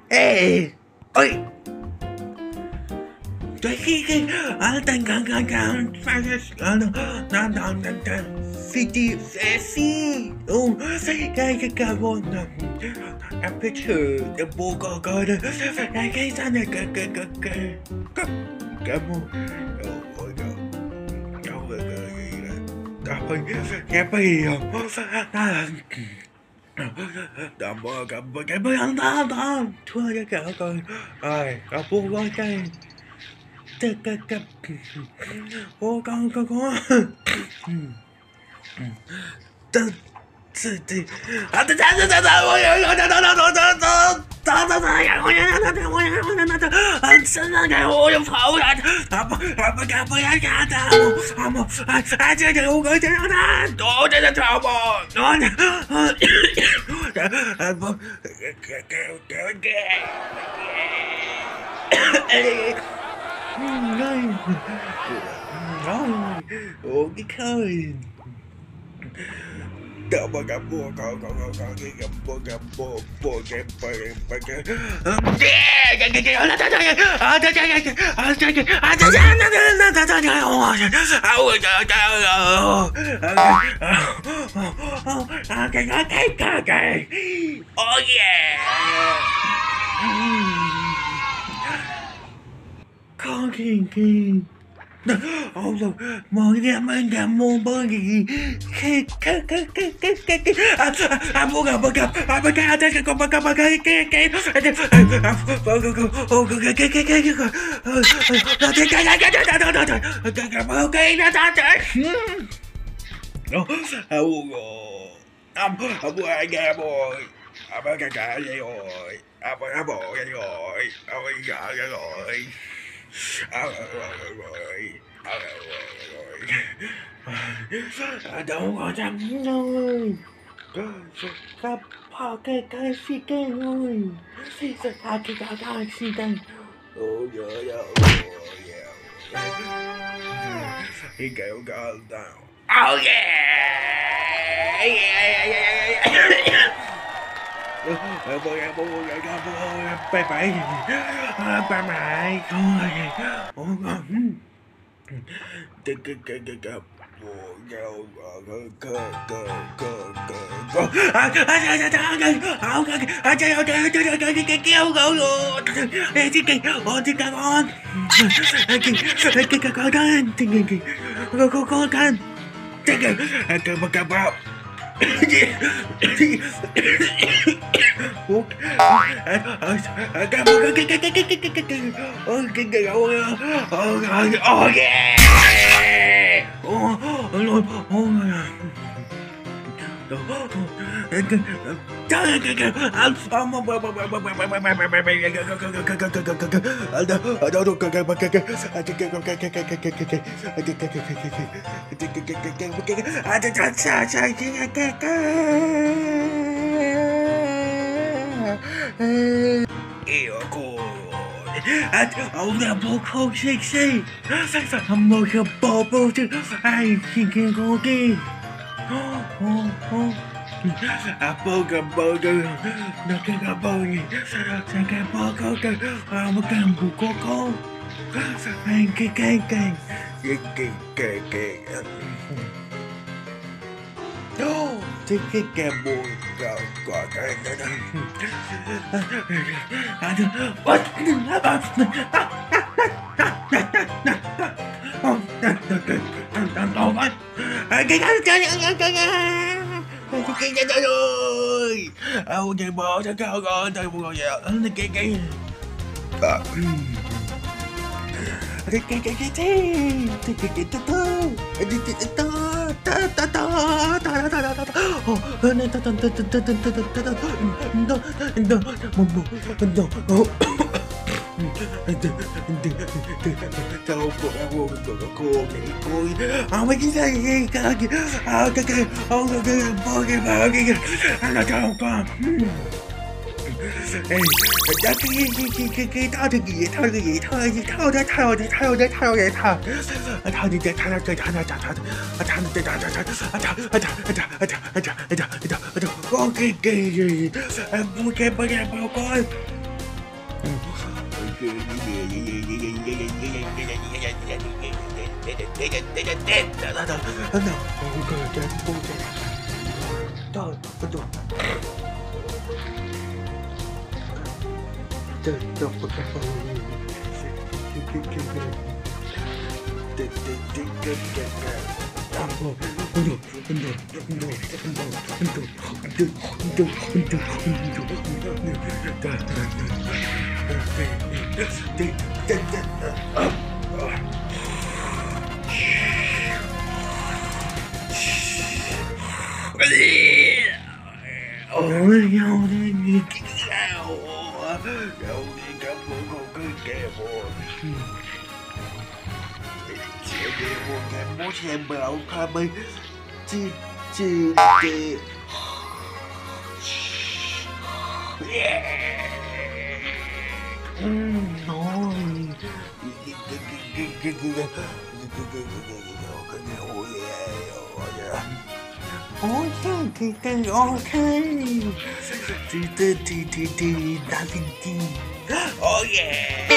Ê, ôi, cái tan city sí, cái carbon aperture the book god cái tan cái mô cái bây đầm bò cái bây anh ta thua cái coi ai cái bố coi cái ô con ủa cái khơi đậu mà gặp bùa có cái gặp bùa cái oh yeah con cái ông rồi mọi người mình làm môn bơi gì cái mua gặp cái con cái đâu có chẳng thôi cái phi cái thôi cái phi cái ôi giời cái kẹo con tao oh yeah ba mày thôi cái ông là bố không sexy một cái bố chứ ai khi kia có kia burger nó cái burger sao cái burger một cái bù cô anh cái cái bù có cái ơi ông chạy bộ cho cao rồi tôi buồn rồi cái đâu cô mấy cái nó cho con ê cái tao thì gì thôi con cái gì mua cái bao coi Oh yeah.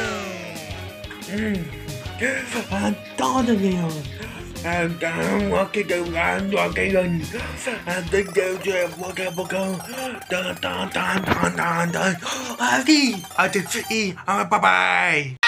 To được nhiều. What cái đường ăn what cái gần. Tiếng kêu cho what cái bọc con. Tan. Đi. Bye bye.